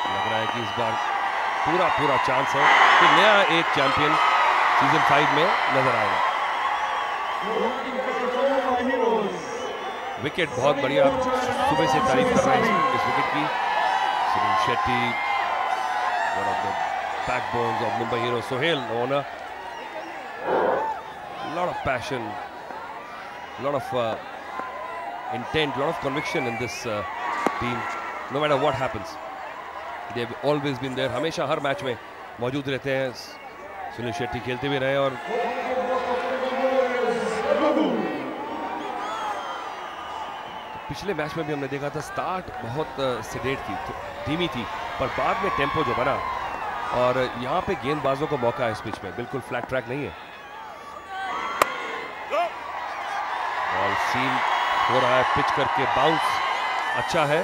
लग रहा है कि इस बार पूरा चांस है कि नया एक चैंपियन सीजन 5 में नजर आएगा। विकेट बहुत बढ़िया, सुबह से तारीफ कर रहे हैं इस विकेट की। Sunil Shetty, one of the backbones of Mumbai Heroes. Sohail owner, lot of passion, lot of intent, lot of conviction in this team. No matter what happens, they've always been there. हमेशा हर मैच में मौजूद रहते हैं। सुनील शेट्टी खेलते भी रहे और पिछले मैच में भी हमने देखा था स्टार्ट बहुत सेडेट थी, धीमी थी, पर बाद में टेम्पो जो बना और यहाँ पे गेंदबाजों को मौका है इस पिच में, बिल्कुल फ्लैट ट्रैक नहीं है। और सीम हो रहा है पिच करके, बाउंस अच्छा है।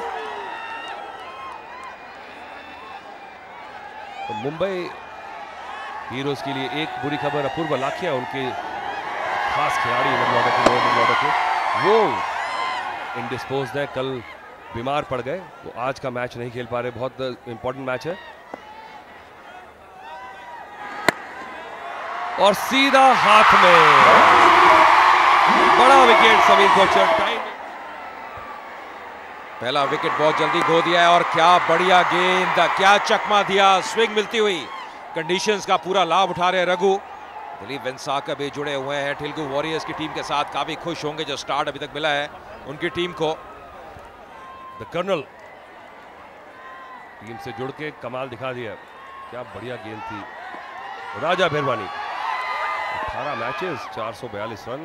तो मुंबई हीरोज के लिए एक बुरी खबर, अपूर्व लाखिया उनके खास खिलाड़ी मिडल ऑर्डर के वो इंडिस्पोज्ड है, कल बीमार पड़ गए, वो आज का मैच नहीं खेल पा रहे। बहुत इंपॉर्टेंट मैच है और सीधा हाथ में बड़ा विकेट समीर कोचर। टाइम पहला विकेट बहुत जल्दी खो दिया है और क्या बढ़िया गेंद, क्या चकमा दिया, स्विंग मिलती हुई। कंडीशंस का पूरा लाभ उठा रहे रघु। दिलीप वेंसाकर भी जुड़े हुए हैं तेलुगु वॉरियर्स की टीम के साथ, काफी खुश होंगे जो स्टार्ट अभी तक मिला है उनकी टीम को। द कर्नल टीम से जुड़ के कमाल दिखा दिया, क्या बढ़िया गेंद थी। Raja Bherwani 18 matches 442 runs.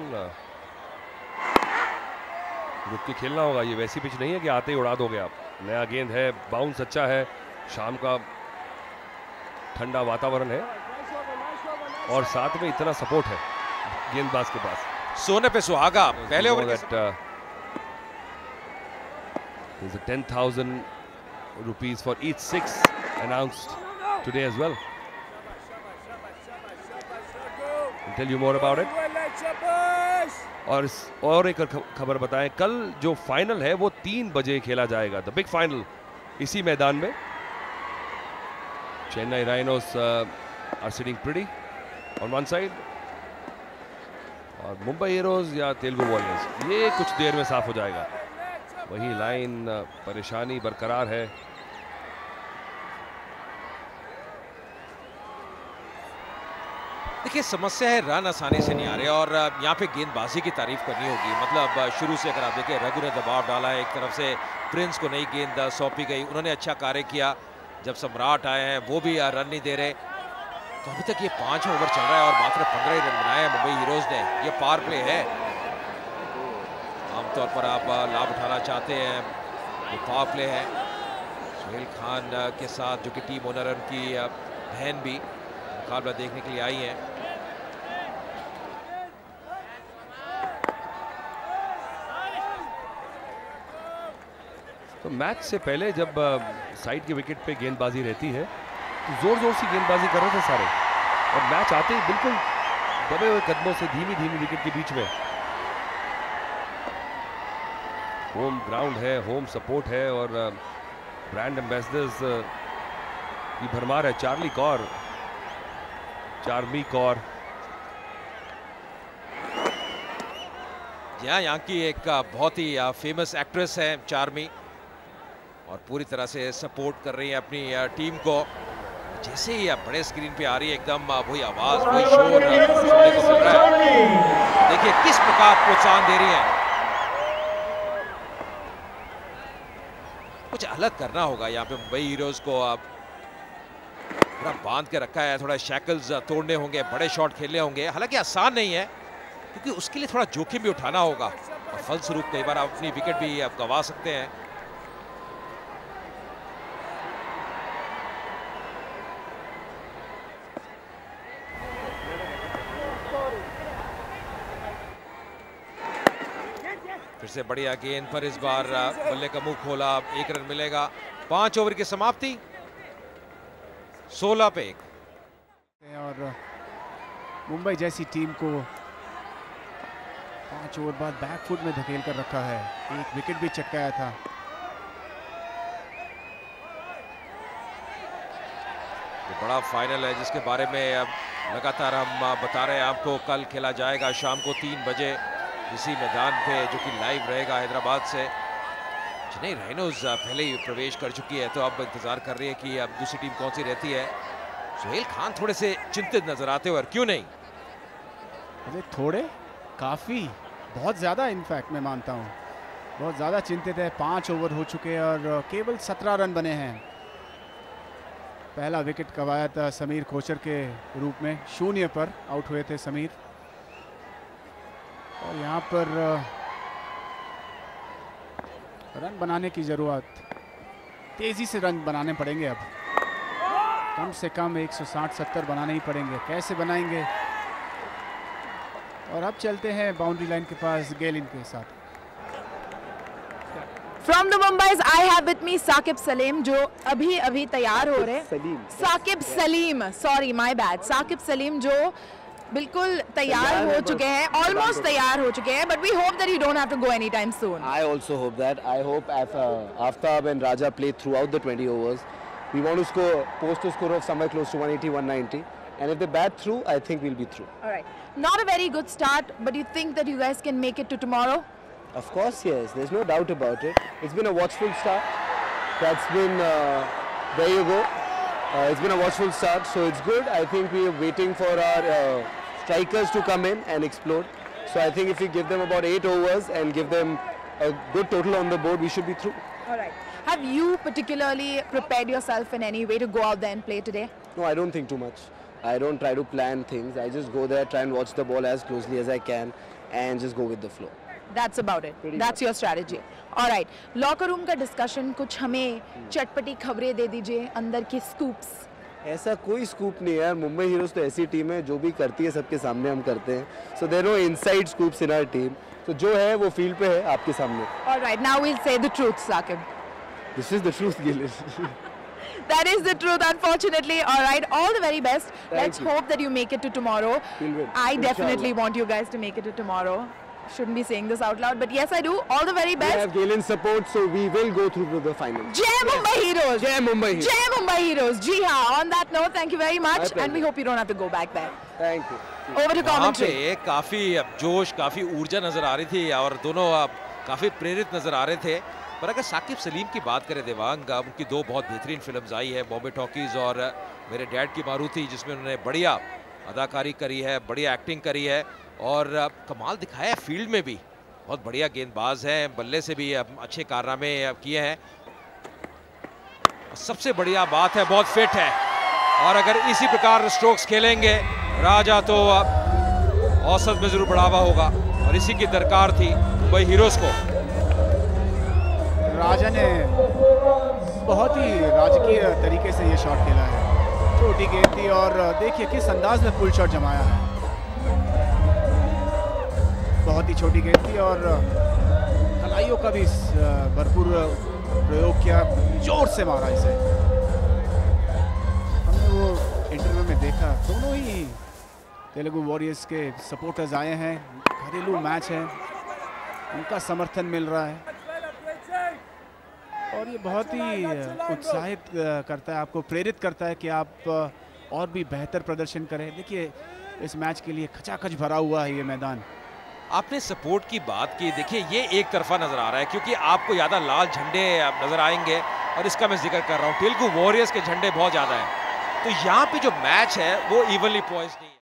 रुक के खेलना होगा, ये वैसी पिच नहीं है कि आते ही उड़ा दोगे आप। नया गेंद है, बाउंस अच्छा है, शाम का ठंडा वातावरण है और साथ में इतना सपोर्ट है गेंदबाज के पास। सोने पे सुहागा पहले over that 10,000 rupees for each six announced today as well. I'll tell you more about it. और एक खबर बताएं, कल जो फाइनल है वो 3 बजे खेला जाएगा, द बिग फाइनल इसी मैदान में। Chennai Rhinos are sitting pretty on one side और मुंबई हीरोज या तेलुगु वॉरियर्स, ये कुछ देर में साफ हो जाएगा। वही लाइन परेशानी बरकरार है। देखिए समस्या है रन आसानी से नहीं आ रहे और यहाँ पे गेंदबाजी की तारीफ करनी होगी। मतलब शुरू से अगर आप देखें रघु ने दबाव डाला है, एक तरफ से प्रिंस को नई गेंद सौंपी गई, उन्होंने अच्छा कार्य किया। जब सम्राट आए हैं वो भी रन नहीं दे रहे। तो अभी तक ये 5 ओवर चल रहा है और मात्र 15 ही रन बनाए हैं मुंबई हीरोज ने। ये पावर प्ले है, आमतौर पर आप लाभ उठाना चाहते हैं, ये पावर प्ले है। सोहेल खान के साथ जो कि टीम ओनर है, उनकी बहन भी मुकाबला देखने के लिए आई हैं। तो मैच से पहले जब साइड के विकेट पे गेंदबाजी रहती है तो जोर जोर से गेंदबाजी कर रहे थे सारे, और मैच आते ही बिल्कुल दबे हुए कदमों से धीमी धीमी विकेट के बीच में। होम ग्राउंड है, होम सपोर्ट है और ब्रांड एम्बेसडर्स की भरमार है। चार्मी कौर यहाँ की एक बहुत ही फेमस एक्ट्रेस है चार्मी, और पूरी तरह से सपोर्ट कर रही है अपनी टीम को। जैसे ही बड़े स्क्रीन पे आ रही है एकदम वही आवाज, वही शोर सुनने को मिल रहा है। देखिए किस प्रकार प्रोत्साहन दे रही है। कुछ अलग करना होगा यहाँ पे मुंबई हीरोज को। अब पूरा बांध के रखा है, थोड़ा शैकल्स तोड़ने होंगे, बड़े शॉट खेलने होंगे। हालांकि आसान नहीं है क्योंकि उसके लिए थोड़ा जोखिम भी उठाना होगा और फलस्वरूप कई बार आप अपनी विकेट भी आप गंवा सकते हैं। फिर से बढ़िया गेंद पर इस बार बल्ले का मुंह खोला, 1 रन मिलेगा। 5 ओवर की समाप्ति, 16 पे 1। और मुंबई जैसी टीम को 5 ओवर बाद बैकफुट में धकेल कर रखा है। 1 विकेट भी चटकाया था। ये बड़ा फाइनल है जिसके बारे में अब लगातार हम बता रहे हैं आपको। कल खेला जाएगा शाम को 3 बजे इसी मैदान पे, जो कि लाइव रहेगा हैदराबाद से। चेन्नई राइनोज पहले ही प्रवेश कर चुकी है, तो अब इंतजार कर रही है कि अब दूसरी टीम कौन सी रहती है। सुहेल खान थोड़े से चिंतित नजर आते हुए, और क्यों नहीं? अरे थोड़े, काफ़ी, बहुत ज़्यादा इनफैक्ट मैं मानता हूँ, बहुत ज़्यादा चिंतित है। 5 ओवर हो चुके हैं और केवल 17 रन बने हैं। पहला विकेट गंवाया था समीर खोचर के रूप में, 0 पर आउट हुए थे समीर। और यहाँ पर रन बनाने की ज़रूरत, तेज़ी से रन बनाने पड़ेंगे। अब कम से कम 160-70 बनाने ही पड़ेंगे। कैसे बनाएंगे? और अब चलते हैं बाउंड्री लाइन के पास गेलिन के साथ। From the Mumbai's, I have with me Saqib Saleem, जो अभी तैयार हो रहे हैं। Saqib Saleem, sorry my bad. Saqib Saleem जो बिल्कुल तैयार हो चुके हैं, ऑलमोस्ट तैयार हो चुके हैं, but we hope that you don't have to go anytime soon. I also hope that. I hope Aftab and Raja play throughout the 20 overs. We want to post a score of somewhere close to 180, 190. And if they bat through, I think we'll be through. All right. Not a very good start, but you think that you guys can make it to tomorrow? Of course, yes. There's no doubt about it. It's been a watchful start. That's been, there you go. It's been a watchful start, so it's good. I think we are waiting for our strikers to come in and explode. So I think if we give them about 8 overs and give them a good total on the board, we should be through. All right. Have you particularly prepared yourself in any way to go out there and play today? No, I don't think too much. I don't try to plan things. I just go there, try and watch the ball as closely as I can and just go with the flow. That's about it. That's your strategy. All right. Locker room का discussion, कुछ हमें चटपटी खबरें दे दीजिए, अंदर की scoops. ऐसा कोई स्कूप नहीं है यार। मुंबई हीरोज तो ऐसी टीम है जो भी करती है सबके सामने हम करते हैं। So there are no inside scoops in our team. So जो है वो फील्ड पे है आपके सामने। All right. Now we'll say the truth, Sakib. This is the truth, Gillis. That is the truth, unfortunately. All right. All the very best. Let's you. hope that you make it to tomorrow. We'll win. I definitely Inshallah. want you guys to make it to tomorrow. Shouldn't be saying this out loud, but yes, I do. All the very We best. have Galen's support, so we will go through to the final. Jai Mumbai Heroes. Jai Mumbai Heroes. Jai Mumbai Heroes. Ji haan. On that note, thank you very much, My pleasure. and we hope you don't have to go back there. Thank you. Over to वहाँ commentary. पे काफी जोश, काफी ऊर्जा नजर आ रही थी और दोनों काफी प्रेरित नजर आ रहे थे। पर अगर साकिब सलीम की बात करें देवांग, उनकी 2 बहुत बेहतरीन फिल्म्स आई है, बॉम्बे टॉकीज और मेरे डैड की मारुति, जिसमें उन्होंने बढ़िया अदाकारी करी है, बढ़िया एक्टिंग करी है और कमाल दिखाया है फील्ड में भी। बहुत बढ़िया गेंदबाज हैं, बल्ले से भी अच्छे कारनामे किए हैं। सबसे बढ़िया बात है बहुत फिट है, और अगर इसी प्रकार स्ट्रोक्स खेलेंगे राजा तो औसत में जरूर बढ़ावा होगा, और इसी की दरकार थी मुंबई हीरोज को। राजा ने बहुत ही राजकीय तरीके से ये शॉट खेला है। छोटी गेंद थी और देखिए किस अंदाज में फुल शॉट जमाया है। बहुत ही छोटी गेंद थी और कलाइयों का भी भरपूर प्रयोग किया, जोर से मारा इसे। हमने वो इंटरव्यू में देखा, दोनों ही तेलुगु वॉरियर्स के सपोर्टर्स आए हैं, घरेलू मैच है, उनका समर्थन मिल रहा है और ये बहुत ही उत्साहित करता है, आपको प्रेरित करता है कि आप और भी बेहतर प्रदर्शन करें। देखिए इस मैच के लिए खचाखच भरा हुआ है ये मैदान। आपने सपोर्ट की बात की, देखिए ये एक तरफा नजर आ रहा है क्योंकि आपको ज़्यादा लाल झंडे नजर आएंगे, और इसका मैं जिक्र कर रहा हूँ, तेलुगु वॉरियर्स के झंडे बहुत ज़्यादा हैं। तो यहाँ पे जो मैच है वो इवनली पॉइंट्स नहीं